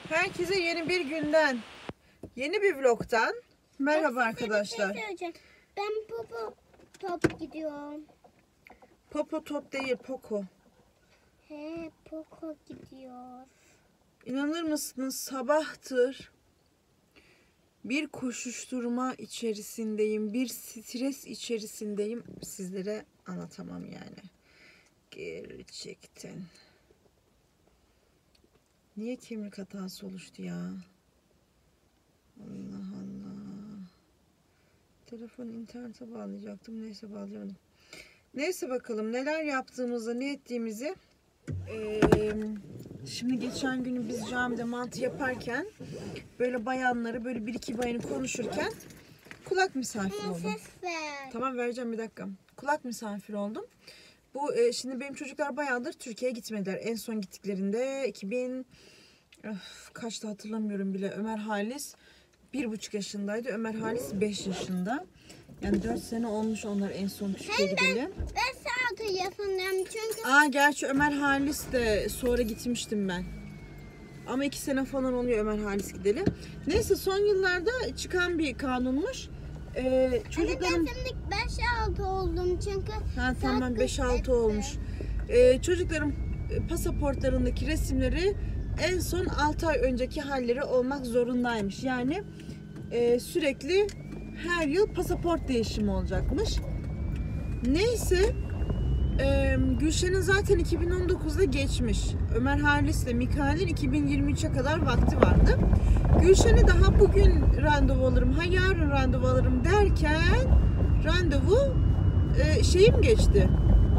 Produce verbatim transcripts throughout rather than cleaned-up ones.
Herkese yeni bir günden, yeni bir vlogtan merhaba arkadaşlar. Bir şey ben Popo top gidiyorum. Popo top değil, Poco. He, Poco gidiyor. İnanır mısınız, sabahtır bir koşuşturma içerisindeyim, bir stres içerisindeyim. Sizlere anlatamam yani. Gerçekten. Niye kemik hatası oluştu ya? Allah Allah. Telefonu internete bağlayacaktım. Neyse bağlayamadım. Neyse bakalım neler yaptığımızı, ne ettiğimizi. Ee, şimdi geçen günü biz camide mantı yaparken böyle bayanları, böyle bir iki bayanı konuşurken kulak misafiri oldum. Ses ver. Tamam, vereceğim, bir dakika. Kulak misafiri oldum. Bu e, şimdi benim çocuklar bayağıdır Türkiye'ye gitmediler. En son gittiklerinde iki bin öf, kaçta hatırlamıyorum bile. Ömer Halis bir buçuk yaşındaydı. Ömer Halis beş yaşında. Yani dört sene olmuş onlar en son Türkiye'ye gideli. Ben sağ yaşındayım çünkü. Aa, gerçi Ömer Halis de sonra gitmiştim ben. Ama iki sene falan oluyor Ömer Halis gideli. Neyse, son yıllarda çıkan bir kanunmuş. Ee, çocukların... Ben şimdi beş altı oldum çünkü. Ha, tamam, beş altı olmuş. Ee, çocukların pasaportlarındaki resimleri en son altı ay önceki halleri olmak zorundaymış. Yani e, sürekli her yıl pasaport değişimi olacakmış. Neyse, e, Gülşen'in zaten iki bin on dokuzda geçmiş. Ömer Halis ile Mikail'in iki bin yirmi üçe kadar vakti vardı. Gülşen'i daha bugün randevu alırım, ha yarın randevu alırım derken randevu e, şeyim geçti.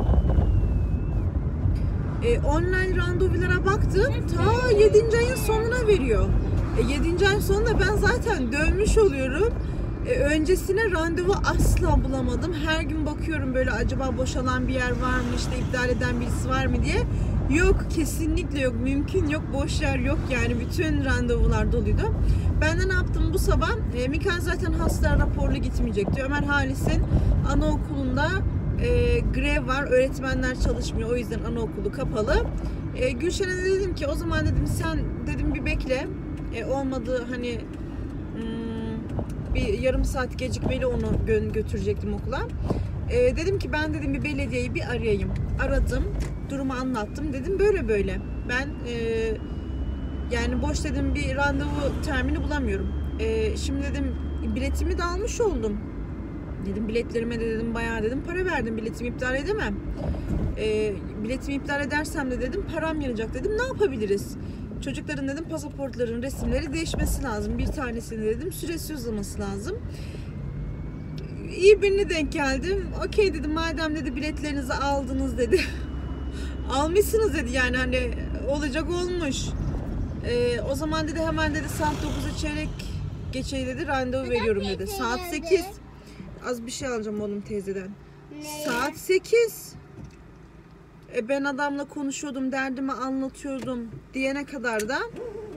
E, online randevulara baktım, ta yedinci ayın sonuna veriyor. E, yedinci ayın sonunda ben zaten dönmüş oluyorum. E, öncesine randevu asla bulamadım. Her gün bakıyorum böyle, acaba boşalan bir yer var mı, işte iptal eden birisi var mı diye. Yok, kesinlikle yok, mümkün yok, boş yer yok yani, bütün randevular doluydu. Ben de ne yaptım bu sabah? E, Mikael zaten hasta raporlu gitmeyecekti. Ömer Halis'in anaokulunda e, grev var, öğretmenler çalışmıyor, o yüzden anaokulu kapalı. E, Gülşen'e de dedim ki o zaman dedim sen dedim bir bekle, e, olmadı hani hmm, bir yarım saat gecikmeli onu gö- götürecektim okula. E, dedim ki ben dedim bir belediyeyi bir arayayım. Aradım, durumu anlattım, dedim böyle böyle. Ben e, yani boş dedim bir randevu termini bulamıyorum. E, şimdi dedim biletimi de almış oldum. Dedim biletlerime de dedim bayağı dedim para verdim, biletimi iptal edemem. E, biletimi iptal edersem de dedim param yanacak dedim, ne yapabiliriz? Çocukların dedim pasaportların resimleri değişmesi lazım. Bir tanesini dedim süresi uzaması lazım. İyi birine denk geldim. Okey dedim, madem dedi biletlerinizi aldınız dedi. Almışsınız dedi, yani hani olacak olmuş. Ee, o zaman dedi hemen dedi saat dokuza çeyrek geçe dedi randevu veriyorum dedi. Saat sekiz. Az bir şey alacağım oğlum teyzeden. Ne? Saat sekiz. E ben adamla konuşuyordum, derdimi anlatıyordum diyene kadar da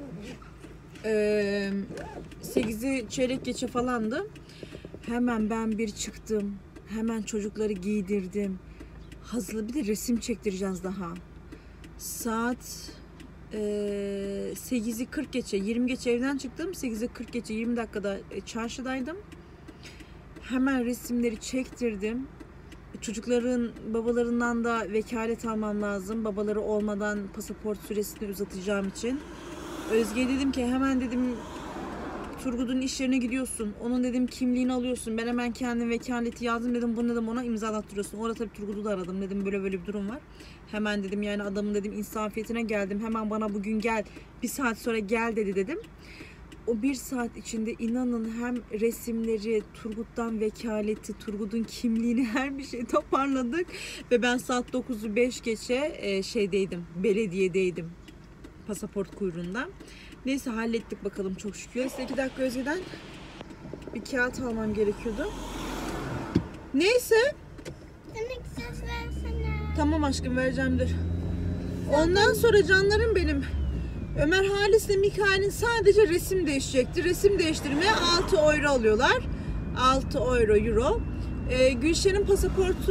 e, sekizi çeyrek geçe falandı. Hemen ben bir çıktım. Hemen çocukları giydirdim. Hazırlı, bir de resim çektireceğiz daha. Saat e, sekizi kırk geçe, yirmi geçe evden çıktım. sekize kırk geçe, yirmi dakikada e, çarşıdaydım. Hemen resimleri çektirdim. Çocukların babalarından da vekalet almam lazım. Babaları olmadan pasaport süresini uzatacağım için. Özge'ye dedim ki hemen dedim Turgut'un iş yerine gidiyorsun. Onun dedim kimliğini alıyorsun. Ben hemen kendim vekaleti yazdım dedim. Bunu dedim ona imzalattırıyorsun. Orada tabii Turgut'u da aradım. Dedim böyle böyle bir durum var. Hemen dedim yani adamın dedim insafiyetine geldim. Hemen bana bugün gel. Bir saat sonra gel dedi dedim. O bir saat içinde inanın hem resimleri, Turgut'tan vekaleti, Turgut'un kimliğini, her bir şeyi toparladık. Ve ben saat dokuzu beş geçe e, şeydeydim, belediyedeydim. Pasaport kuyruğunda. Neyse hallettik bakalım çok şükür. İşte iki dakika önceden bir kağıt almam gerekiyordu. Neyse. Demek ses versene. Tamam aşkım, vereceğimdir. Ondan sonra canlarım benim, Ömer Halis ile Mikail'in sadece resim değişecekti. Resim değiştirmeye altı euro alıyorlar. altı euro, euro. Ee, Gülşen'in pasaportun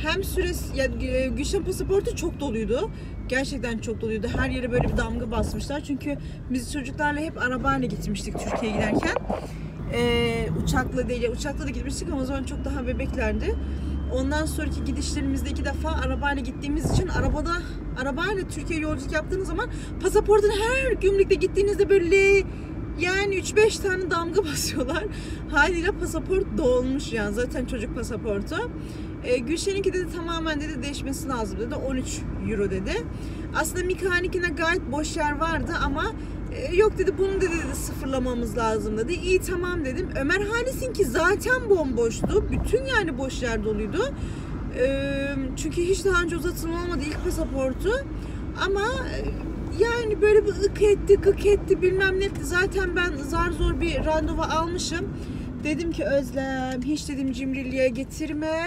hem süresi, ya Gülşen pasaportu çok doluydu. Gerçekten çok doluydu. Her yere böyle bir damga basmışlar. Çünkü biz çocuklarla hep arabayla gitmiştik Türkiye'ye giderken. Ee, uçakla değil, uçakla da gitmiştik ama o zaman çok daha bebeklerdi. Ondan sonraki gidişlerimizde iki defa arabayla gittiğimiz için arabada arabayla Türkiye yolculuk yaptığınız zaman pasaportun her gümrükte gittiğinizde böyle yani üç beş tane damga basıyorlar. Haliyle pasaport dolmuş yani zaten çocuk pasaportu. E, Gülşen'inki dedi tamamen dedi değişmesi lazım dedi. on üç euro dedi. Aslında Mika'ninkine gayet boş yer vardı ama e, yok dedi bunu dedi, dedi sıfırlamamız lazım dedi. İyi tamam dedim. Ömer Halis'inki zaten bomboştu. Bütün yani boş yer doluydu. E, çünkü hiç daha önce uzatılma olmadı ilk pasaportu. Ama e, yani böyle bir ık etti, gık etti bilmem ne etti. Zaten ben zar zor bir randevu almışım. Dedim ki Özlem hiç dedim cimriliğe getirme.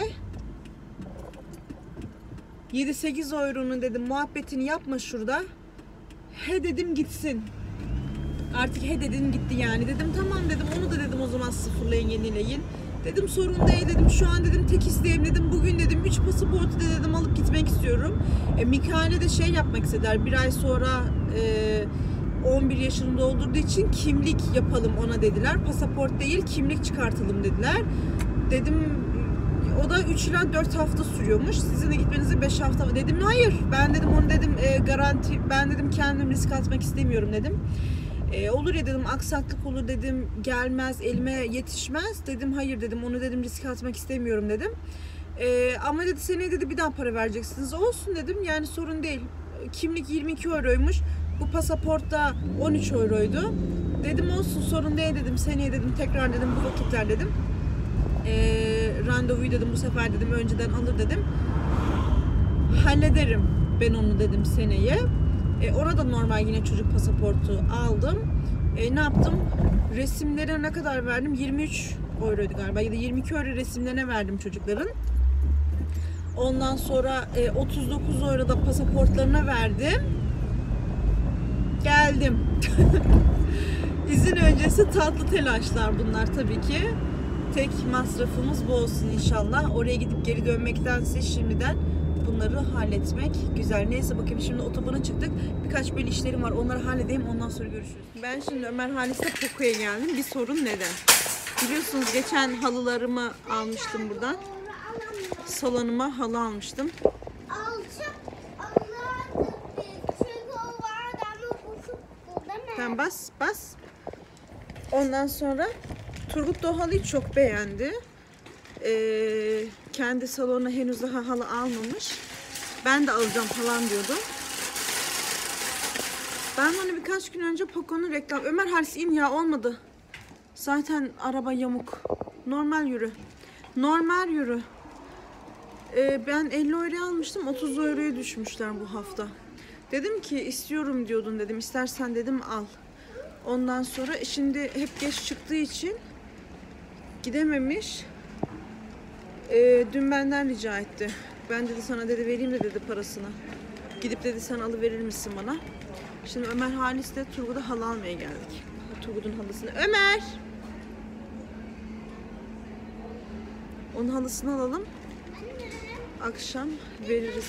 yedi sekiz euronun dedim muhabbetini yapma şurada. He dedim gitsin. Artık he dedim gitti yani. Dedim tamam dedim onu da dedim o zaman sıfırlayın yenileyin. Dedim sorun değil dedim şu an dedim tek isteğim dedim bugün dedim üç pasaportu da dedim alıp gitmek istiyorum. E, Mikail'e de şey yapmak istediler bir ay sonra e, on bir yaşını doldurduğu için kimlik yapalım ona dediler. Pasaport değil kimlik çıkartalım dediler. Dedim o da üç ila dört hafta sürüyormuş. Sizin de gitmenize beş hafta. Dedim hayır. Ben dedim onu dedim e, garanti ben dedim kendim risk atmak istemiyorum dedim. E, olur ya dedim aksaklık olur dedim gelmez elime yetişmez dedim hayır dedim onu dedim risk atmak istemiyorum dedim. E, ama dedi seneye dedi bir daha para vereceksiniz. Olsun dedim yani sorun değil. Kimlik yirmi iki euroymuş. Bu pasaport da on üç euroydu. Dedim olsun sorun değil dedim. Seneye dedim tekrar dedim bu vakitler dedim. E, randevuyu dedim bu sefer dedim önceden alır dedim. Hallederim ben onu dedim seneye. E, orada normal yine çocuk pasaportu aldım. E, ne yaptım? Resimlere ne kadar verdim? yirmi üç euroydu galiba ya da yirmi iki euro resimlerine verdim çocukların. Ondan sonra e, otuz dokuz euro da pasaportlarına verdim. Geldim. İzin öncesi tatlı telaşlar bunlar tabii ki. Tek masrafımız bu olsun inşallah. Oraya gidip geri dönmektense şimdiden bunları halletmek güzel. Neyse bakayım şimdi otobana çıktık. Birkaç böyle işlerim var. Onları halledeyim. Ondan sonra görüşürüz. Ben şimdi Ömer Halis'le Poco'ya geldim. Bir sorun neden? Biliyorsunuz geçen halılarımı almıştım buradan. Salonuma halı almıştım. Tamam bas bas. Ondan sonra Turgut da o halıyı çok beğendi. Ee, kendi salonuna henüz daha halı almamış. Ben de alacağım falan diyordu. Ben hani birkaç gün önce Poco'nun reklam... Ömer Halis in ya olmadı. Zaten araba yamuk. Normal yürü. Normal yürü. Ee, ben elli euroya almıştım. otuz euroya düşmüşler bu hafta. Dedim ki istiyorum diyordun dedim. İstersen dedim al. Ondan sonra şimdi hep geç çıktığı için gidememiş. Ee, dün benden rica etti. Ben dedi sana dedi vereyim de dedi parasını. Gidip dedi sen alıverir misin bana? Şimdi Ömer Halis'le Turgut'a halı almaya geldik. Turgut'un halısını. Ömer! Onun halısını alalım. Akşam veririz.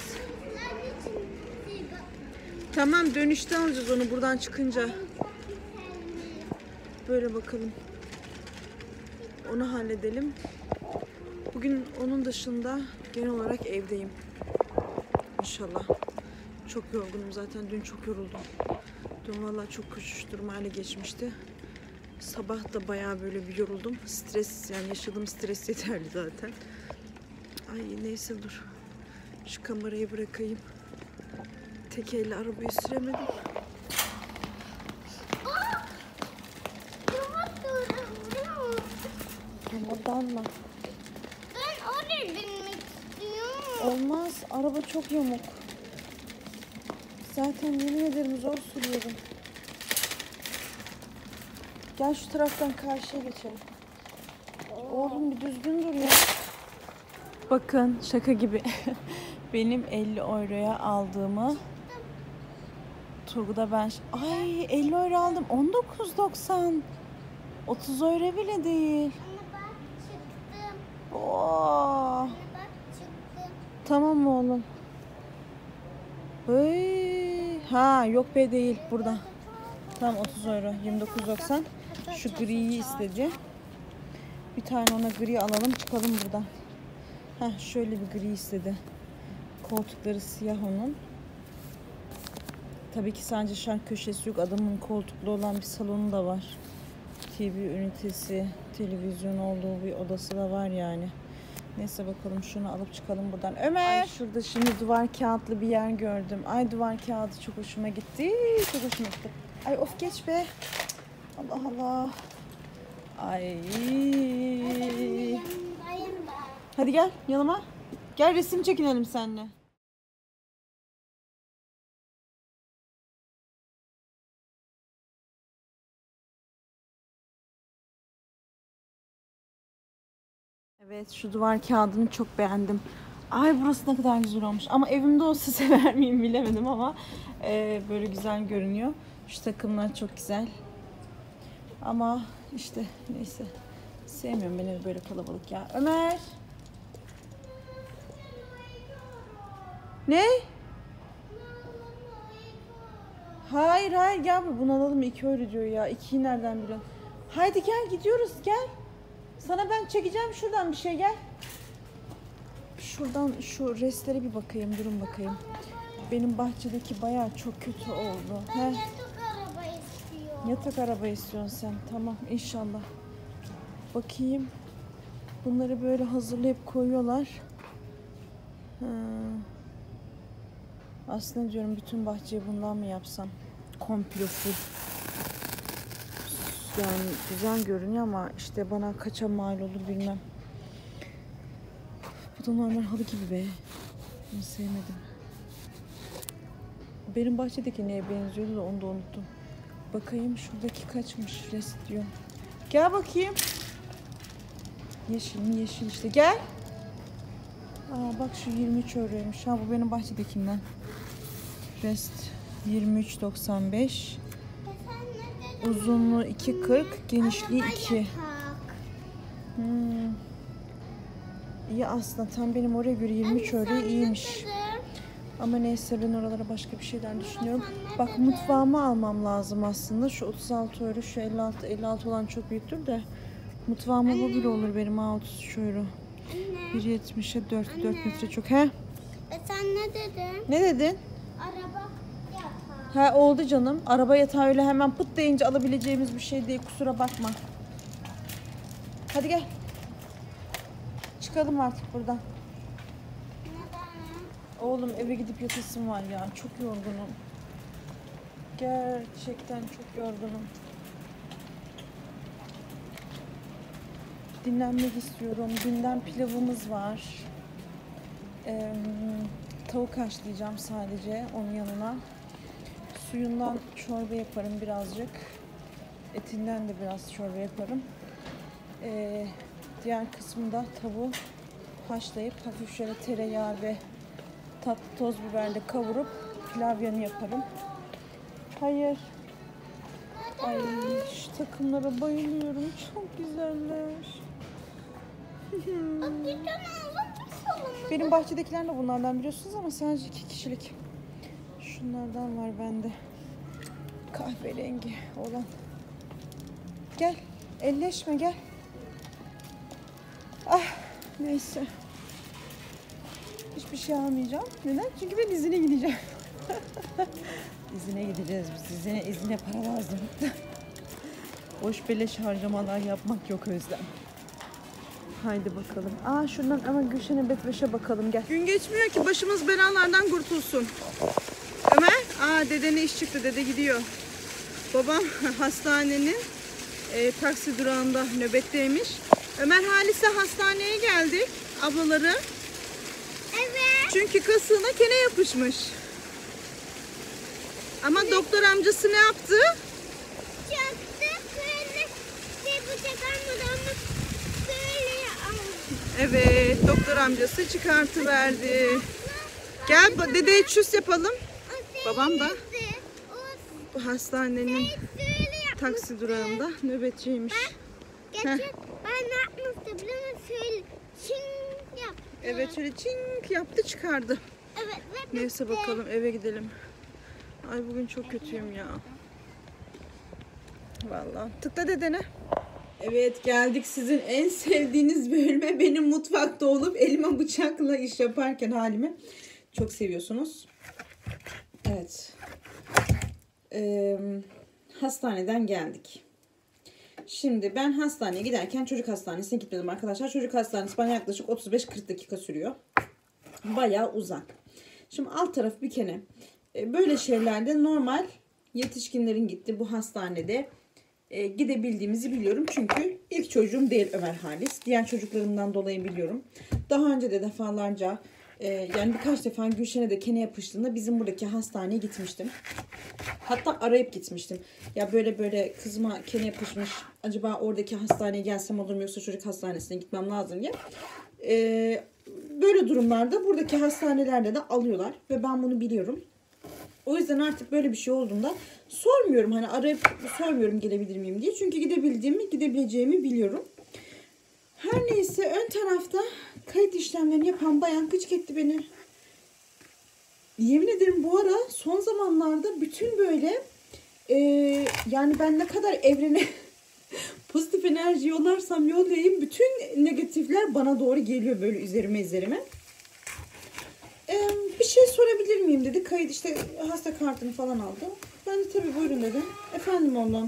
Tamam dönüşte alacağız onu buradan çıkınca. Böyle bakalım. Onu halledelim. Bugün onun dışında genel olarak evdeyim. İnşallah. Çok yorgunum zaten. Dün çok yoruldum. Dün vallahi çok koşuşturmayla geçmişti. Sabah da bayağı böyle bir yoruldum. Stres yani yaşadığım stres yeterli zaten. Ay neyse dur. Şu kamerayı bırakayım. Tek elle arabayı süremedim. Ama Ben oraya binmek istiyorum. olmaz. Araba çok yamuk. Zaten yemin ederim zor sürüyorum. Gel şu taraftan karşıya geçelim. Oğlum bir düzgün dur ya. Bakın şaka gibi. Benim elli euroya aldığımı Turgut'a ben... Ay elli euro aldım. on dokuz doksan. otuz euro bile değil. Anne bak çıktım. Oo. Anne bak çıktım. Tamam mı oğlum? Hey. Ha yok be değil burada. Tamam otuz euro. yirmi dokuz doksan. Şu griyi istedi. Bir tane ona gri alalım çıkalım buradan. Heh, şöyle bir gri istedi. Koltukları siyah onun. Tabii ki sadece şark köşesi yok. Adamın koltuklu olan bir salonu da var. T V ünitesi, televizyon olduğu bir odası da var yani. Neyse bakalım şunu alıp çıkalım buradan. Ömer! Ay, şurada şimdi duvar kağıtlı bir yer gördüm. Ay duvar kağıdı çok hoşuma gitti. Çok hoşuma gitti. Ay of geç be. Allah Allah. Ay. Hadi gel yanıma. Gel resim çekinelim seninle. Evet şu duvar kağıdını çok beğendim. Ay burası ne kadar güzel olmuş. Ama evimde olsa sever miyim bilemedim ama e, böyle güzel görünüyor. Şu takımlar çok güzel. Ama işte neyse. Sevmiyorum ben evi böyle kalabalık ya. Ömer! Ne? Hayır hayır gel bunu alalım. iki euro diyor ya. ikiyi nereden biliyorsun? Haydi gel gidiyoruz gel. Sana ben çekeceğim şuradan bir şey gel. Şuradan şu restlere bir bakayım durun bakayım. Benim bahçedeki bayağı çok kötü oldu. Ben He? yatak araba istiyorum. Yatak araba istiyorsun sen. Tamam inşallah. Bakayım. Bunları böyle hazırlayıp koyuyorlar. Ha. Aslında diyorum bütün bahçeyi bundan mı yapsam? Komple full. Yani güzel görünüyor ama işte bana kaça mal olur bilmem. Bu da normal halı gibi be. Bunu sevmedim. Benim bahçedeki neye benziyordu da onu da unuttum. Bakayım şuradaki kaçmış rest diyor. Gel bakayım. Yeşil mi yeşil işte gel. Aa bak şu yirmi üç euroymuş. Ha bu benim bahçedekinden. Rest yirmi üç doksan beş. Uzunluğu iki kırk, genişliği iki. Hmm. İyi aslında tam benim oraya göre yirmi üç euro iyiymiş. Ama neyse ben oralara başka bir şeyler düşünüyorum. Bak mutfağımı almam lazım aslında. Şu otuz altı euro, şu elli altı, elli altı olan çok büyüktür de. Mutfağıma bu bile olur benim ha otuz üç euro. bir yetmişe dört, dört metre çok. He? E sen ne dedin? Ne dedin? Araba yatağı. Ha oldu canım. Araba yatağı öyle hemen pıt deyince alabileceğimiz bir şey değil. Kusura bakma. Hadi gel. Çıkalım artık buradan. Neden? Oğlum eve gidip yatasım var ya. Çok yorgunum. Gerçekten çok yorgunum. Dinlenmek istiyorum. Dünden pilavımız var. Ee, tavuk haşlayacağım sadece onun yanına. Suyundan çorba yaparım birazcık. Etinden de biraz çorba yaparım. Ee, diğer kısmında tavuğu haşlayıp hafif şöyle tereyağı ve tatlı toz biberle kavurup pilav yanı yaparım. Hayır. Ay şu takımlara bayılıyorum. Çok güzeller. Bir tane alın salonu. Benim bahçedekiler de bunlardan biliyorsunuz ama sadece iki kişilik. Şunlardan var bende. Kahverengi olan. Gel. Elleşme gel. Ah neyse. Hiçbir şey almayacağım. Neden? Çünkü ben izine gideceğim. İzine gideceğiz biz. İzine, izine para lazım. Boş beleş harcamalar yapmak yok Özlem. Haydi bakalım. Aa şuradan ama Gülşen'e Betbeş'e bakalım gel. Gün geçmiyor ki başımız belalardan kurtulsun. Ömer, aa dedene iş çıktı. Dede gidiyor. Babam hastanenin e, taksi durağında nöbetteymiş. Ömer Halis'e hastaneye geldik. Ablaları. Evet. Çünkü kasığına kene yapışmış. Ama doktor amcası ne yaptı? Çaktı böyle şey bıçak almadı ama böyle aldı. Evet, doktor amcası çıkartıverdi. Gel ba- dedeye çüs yapalım. Babam da bu hastanenin taksi durağında nöbetçiymiş. Geçen ben ne yapmıştım biliyor musun? Şöyle şın yaptım. Evet şöyle çink yaptı çıkardı. Evet ve Neyse bakalım eve gidelim. Ay bugün çok kötüyüm ya. Vallahi. Tıkla dedene. Evet geldik sizin en sevdiğiniz bölüme. Benim mutfakta olup elime bıçakla iş yaparken halimi. Çok seviyorsunuz. Evet. Ee, hastaneden geldik. Şimdi ben hastaneye giderken çocuk hastanesine gitmedim arkadaşlar. Çocuk hastanesi bana yaklaşık otuz beş kırk dakika sürüyor. Bayağı uzak. Şimdi alt taraf bir kere. Böyle şeylerde normal yetişkinlerin gittiği bu hastanede e, gidebildiğimizi biliyorum. Çünkü ilk çocuğum değil Ömer Halis. Diğer çocuklarımdan dolayı biliyorum. Daha önce de defalarca e, yani birkaç defa Gülşen'e de kene yapıştığında bizim buradaki hastaneye gitmiştim. Hatta arayıp gitmiştim. Ya böyle böyle kızıma kene yapışmış. Acaba oradaki hastaneye gelsem olur mu yoksa çocuk hastanesine gitmem lazım diye. E, böyle durumlarda buradaki hastanelerde de alıyorlar. Ve ben bunu biliyorum. O yüzden artık böyle bir şey olduğunda sormuyorum. Hani arayıp sormuyorum gelebilir miyim diye. Çünkü gidebildiğimi, gidebileceğimi biliyorum. Her neyse ön tarafta kayıt işlemlerini yapan bayan gıcık etti beni. Yemin ederim bu ara son zamanlarda bütün böyle e, yani ben ne kadar evrene pozitif enerji yollarsam yollayayım bütün negatifler bana doğru geliyor böyle üzerime üzerime. Ee, bir şey sorabilir miyim dedi. Kayıt işte hasta kartını falan aldı. Ben de tabii buyurun dedim. Efendim oğlum.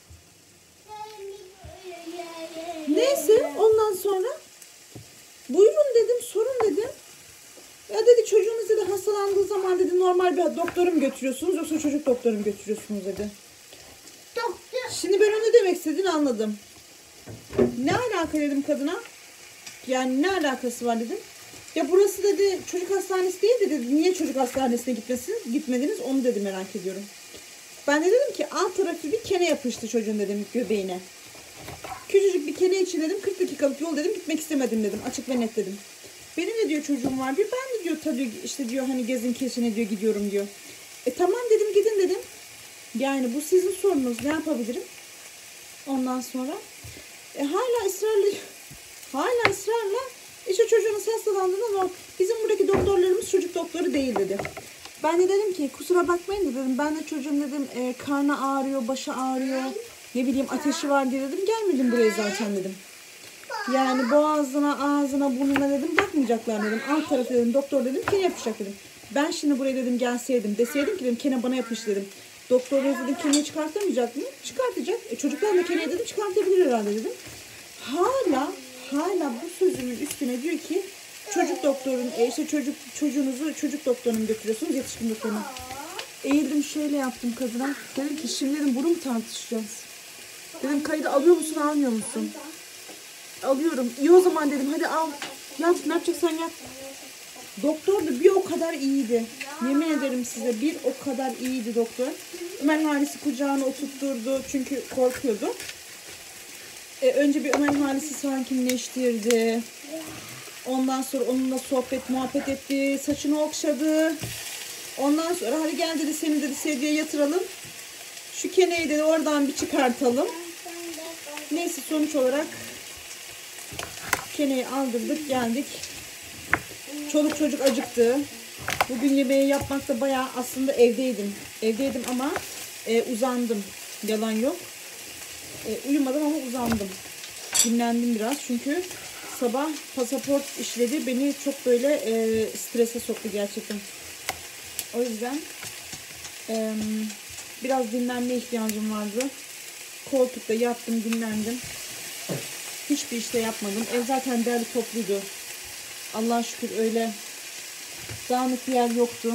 Neyse ondan sonra buyurun dedim sorun dedim. Ya dedi çocuğunuz dedi hastalandığı zaman dedi normal bir doktora mı götürüyorsunuz yoksa çocuk doktora mı götürüyorsunuz dedi. doktor. Şimdi ben onu demek istediğini anladım. Ne alaka dedim kadına. Yani ne alakası var dedim. Ya burası dedi çocuk hastanesi değil de dedi. Niye çocuk hastanesine gitmesiniz, gitmediniz onu dedi merak ediyorum. Ben de dedim ki alt tarafı bir kene yapıştı çocuğun dedim göbeğine. Küçücük bir kene için dedim kırk dakikalık yol dedim gitmek istemedim dedim açık ve net dedim. Benim de diyor çocuğum var diyor ben de diyor tabii işte diyor hani gezin keşine diyor gidiyorum diyor. E tamam dedim gidin dedim. Yani bu sizin sorunuz ne yapabilirim? Ondan sonra e, hala ısrarlı hala ısrarla İşte çocuğunuz hastalandığında ama bizim buradaki doktorlarımız çocuk doktoru değil dedi. Ben de dedim ki kusura bakmayın dedim. Ben de çocuğum dedim e, karnı ağrıyor, başı ağrıyor. Ne bileyim ateşi var diye dedim. Gelmedim buraya zaten dedim. Yani boğazına, ağzına, burnuna dedim bakmayacaklar dedim. Alt tarafı dedim doktor dedim kene yapacak dedim. Ben şimdi buraya dedim gelseydim deseydim ki dedim kene bana yapış dedim. Doktor dedim keneyi çıkartamayacak mı? Çıkartacak. E, çocuklar da keneyi dedim çıkartabilir herhalde dedim. Hala Hala bu sözümün üstüne diyor ki çocuk doktorun e işte çocuk çocuğunuzu çocuk doktoruna götürüyorsunuz yetişkin doktoruna. Eğildim şöyle yaptım kadına. Dedim ki şimdi dedim bunu mu tartışacağız? Dedim kaydı alıyor musun almıyor musun? Alıyorum. İyi o zaman dedim hadi al. Yap ne yapacaksan yap. Doktor da bir o kadar iyiydi. Yemin ederim size bir o kadar iyiydi doktor. Ömer Halis'i kucağına oturtturdu çünkü korkuyordu. E, önce bir Ömer Halis'i sakinleştirdi. Ondan sonra onunla sohbet muhabbet etti. Saçını okşadı. Ondan sonra hadi gel dedi seni dedi sedyeye yatıralım. Şu keneyi dedi oradan bir çıkartalım. Neyse sonuç olarak keneyi aldırdık geldik. Çoluk çocuk acıktı. Bugün yemeği yapmakta bayağı aslında evdeydim. Evdeydim ama e, uzandım. Yalan yok. E, uyumadım ama uzandım. Dinlendim biraz çünkü sabah pasaport işleri beni çok böyle e, strese soktu gerçekten. O yüzden e, biraz dinlenme ihtiyacım vardı. Koltukta yattım dinlendim. Hiçbir işte yapmadım. Ev zaten derli topluydu. Allah'a şükür öyle dağınık bir yer yoktu.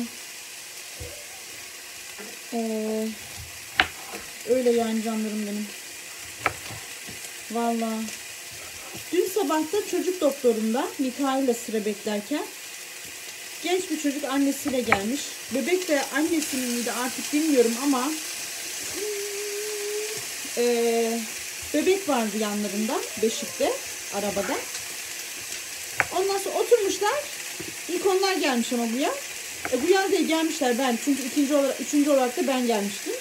Ee, öyle yani canlarım benim. Vallahi. Dün sabah da çocuk doktorunda Mikail'le sıra beklerken genç bir çocuk annesiyle gelmiş. Bebek de annesinin de artık bilmiyorum ama ee, bebek vardı yanlarında beşikte arabada. Ondan sonra oturmuşlar. İlk onlar gelmiş ama buraya. E, bu yan değil gelmişler ben. Çünkü ikinci olarak, üçüncü olarak da ben gelmiştim.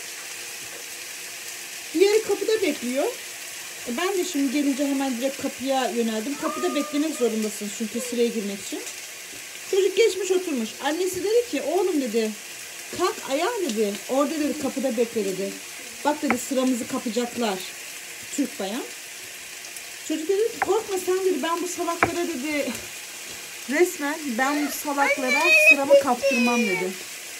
Diğeri kapıda bekliyor. E, ben de şimdi gelince hemen direkt kapıya yöneldim. Kapıda beklemek zorundasınız çünkü sıraya girmek için. Çocuk geçmiş oturmuş. Annesi dedi ki oğlum dedi kalk ayağa dedi. Orada dedi kapıda bekle dedi. Bak dedi sıramızı kapacaklar. Türk bayan. Çocuk dedi ki korkma sen dedi ben bu salaklara dedi resmen ben bu salaklara sıramı kaptırmam dedi.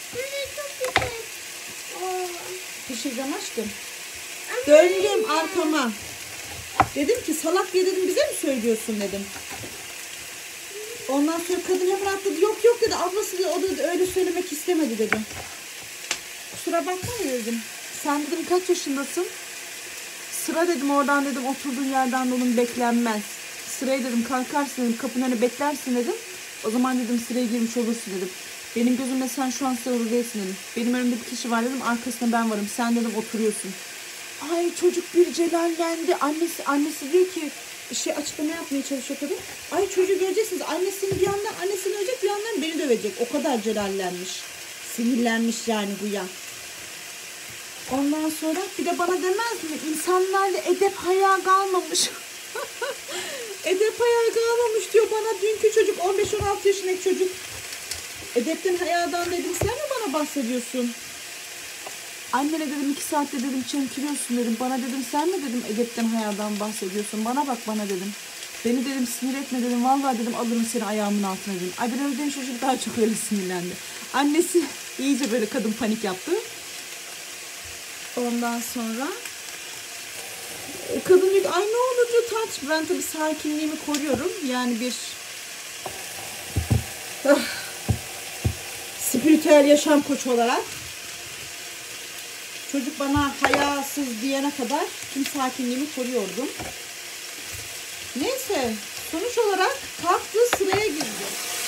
Pişireceğim aşkım. Döndüm arkama. Dedim ki salak diye dedim bize mi söylüyorsun dedim. Ondan sonra kadın hemen atladı. Yok yok dedi ablası dedi o da öyle söylemek istemedi dedim. Kusura bakma dedim. Sen dedim kaç yaşındasın? Sıra dedim oradan dedim oturduğun yerden dedim beklenmez. Sıraya dedim kalkarsın dedim kapının önüne beklersin dedim. O zaman dedim sıraya girmiş olursun dedim. Benim gözümde sen şu an sıralı değilsin dedim. Benim önümde bir kişi var dedim arkasında ben varım. Sen dedim oturuyorsun. Ay çocuk bir celallendi. Annesi annesi diyor ki şey açıklama yapmaya çalışıyor kadın. Ay çocuğu göreceksiniz. Annesini bir yandan annesini dövecek bir yandan beni dövecek. O kadar celallenmiş. Sinirlenmiş yani bu ya. Ondan sonra bir de bana demez mi? İnsanlarda edep haya kalmamış. Edep haya kalmamış diyor bana dünkü çocuk on beş on altı yaşındaki çocuk. Edepten hayadan dedim sen mi bana bahsediyorsun? Annene dedim iki saatte dedim çemkiriyorsun dedim. Bana dedim sen mi dedim edepten hayadan bahsediyorsun. Bana bak bana dedim. Beni dedim sinir etme dedim. Vallahi dedim alırım seni ayağımın altına dedim. Ay bir öyle çocuk daha çok öyle sinirlendi. Annesi iyice böyle kadın panik yaptı. Ondan sonra kadın diyor ay ne olur diyor tartış. Ben tabii sakinliğimi koruyorum. Yani bir ah, spiritüel yaşam koçu olarak. Çocuk bana hayasız diyene kadar tüm sakinliğimi koruyordum. Neyse sonuç olarak kalktı sıraya girdi.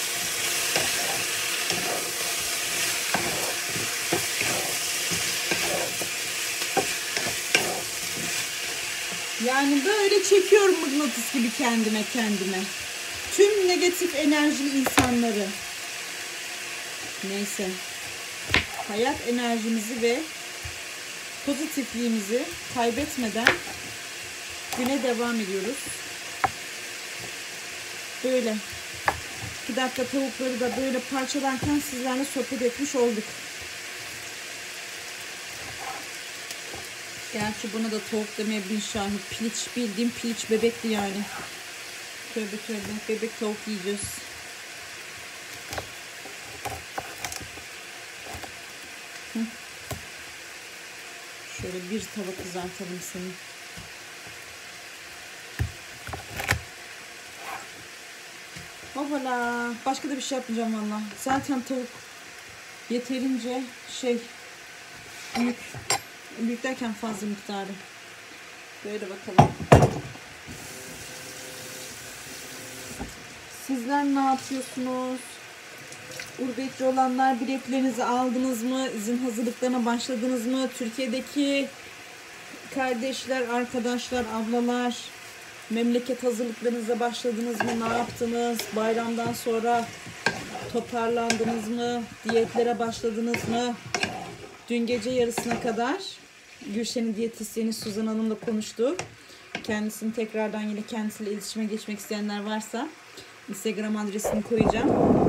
Yani böyle çekiyorum mıknatıs gibi kendime kendime. Tüm negatif enerjili insanları. Neyse. Hayat enerjimizi ve pozitifliğimizi kaybetmeden güne devam ediyoruz. Böyle. İki dakika tavukları da böyle parçalarken sizlerle sohbet etmiş olduk. Gerçi buna da tavuk demeye bin şahit. Piliç bildiğim piliç bebekti yani. Tövbe tövbe. Bebek tavuk yiyeceğiz. Hı. Şöyle bir tava kızartalım seni. Hoppala. Başka da bir şey yapmayacağım valla. Zaten tavuk yeterince şey büyük. Büyük derken fazla miktarı. Böyle bakalım. Sizler ne yapıyorsunuz? Gurbetçi olanlar biletlerinizi aldınız mı? İzin hazırlıklarına başladınız mı? Türkiye'deki kardeşler, arkadaşlar, ablalar memleket hazırlıklarınıza başladınız mı? Ne yaptınız? Bayramdan sonra toparlandınız mı? Diyetlere başladınız mı? Dün gece yarısına kadar Gülşen'in diyetisyeni Suzan Hanım'la konuştu. Kendisini tekrardan yine kendisiyle iletişime geçmek isteyenler varsa Instagram adresini koyacağım.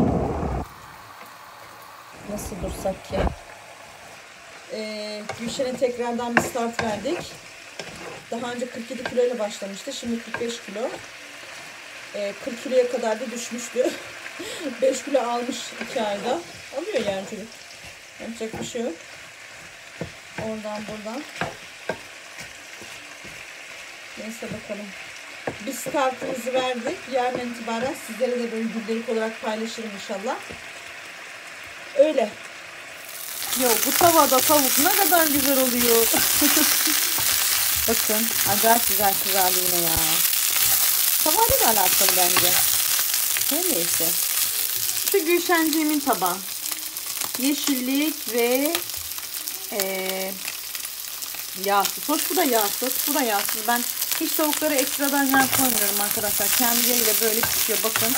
Nasıl dursak ki? Ee, Gülşen'e tekrardan bir start verdik. Daha önce kırk yedi kilo ile başlamıştı. Şimdi kırk beş kilo. Ee, kırk kiloya kadar da düşmüştü. beş kilo almış iki ayda. Alıyor yani çocuk. Yapacak bir şey yok. Oradan buradan. Neyse bakalım. Biz startımızı verdik. Yarın itibaren sizlere de böyle gündelik olarak paylaşırım inşallah. Öyle. Yo bu tavada tavuk ne kadar güzel oluyor. Bakın acayip güzel kızardı yine ya. Tavayla da alakalı bence. Her neyse. Şu Gülşenciğimin tabağı. Yeşillik ve Ee, yağsız. Hoş bu da yağsız. Bu da yağsız. Ben hiç tavuklara ekstradan yağ koymuyorum arkadaşlar. Kendileriyle böyle pişiyor. Bakın.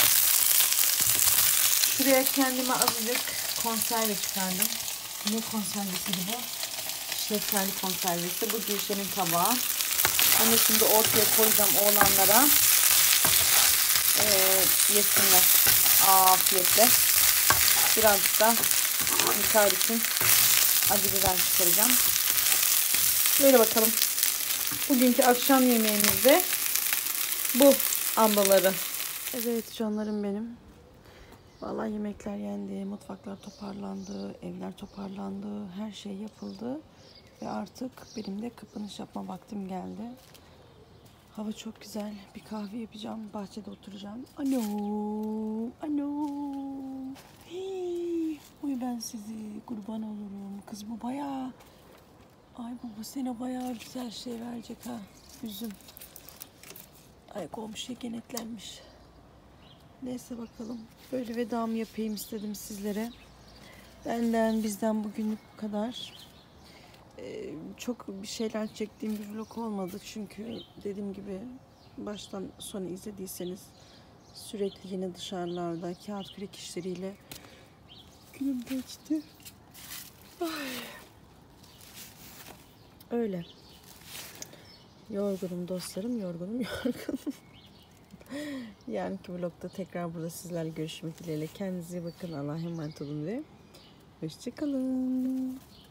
Şuraya kendime azıcık konserve çıkardım. Ne konservesi bu? Şeftali konservesi. Bu Gülşen'in tabağı. Onu şimdi ortaya koyacağım oğlanlara. e, yesinler. Afiyetle. Birazcık da Mikail için acı biber çıkaracağım. Böyle bakalım. Bugünkü akşam yemeğimizde bu ablaları. Evet canlarım benim. Vallahi yemekler yendi, mutfaklar toparlandı, evler toparlandı, her şey yapıldı. Ve artık benim de kapanış yapma vaktim geldi. Hava çok güzel. Bir kahve yapacağım. Bahçede oturacağım. Ano, ano. Hii, uy ben sizi kurban olurum. Kız bu bayağı... Ay bu bu sene bayağı güzel şey verecek ha. Üzüm. Ay komşuya kenetlenmiş. Neyse bakalım. Böyle vedamı yapayım istedim sizlere. Benden bizden bugünlük bu kadar. Ee, çok bir şeyler çektiğim bir vlog olmadı. Çünkü dediğim gibi baştan sona izlediyseniz sürekli yine dışarılarda kağıt kürek işleriyle günüm geçti. Ay. Öyle. Yorgunum dostlarım, yorgunum, yorgunum. Yarınki vlogda tekrar burada sizlerle görüşmek dileğiyle. Kendinize iyi bakın. Allah'a emanet olun ve hoşçakalın.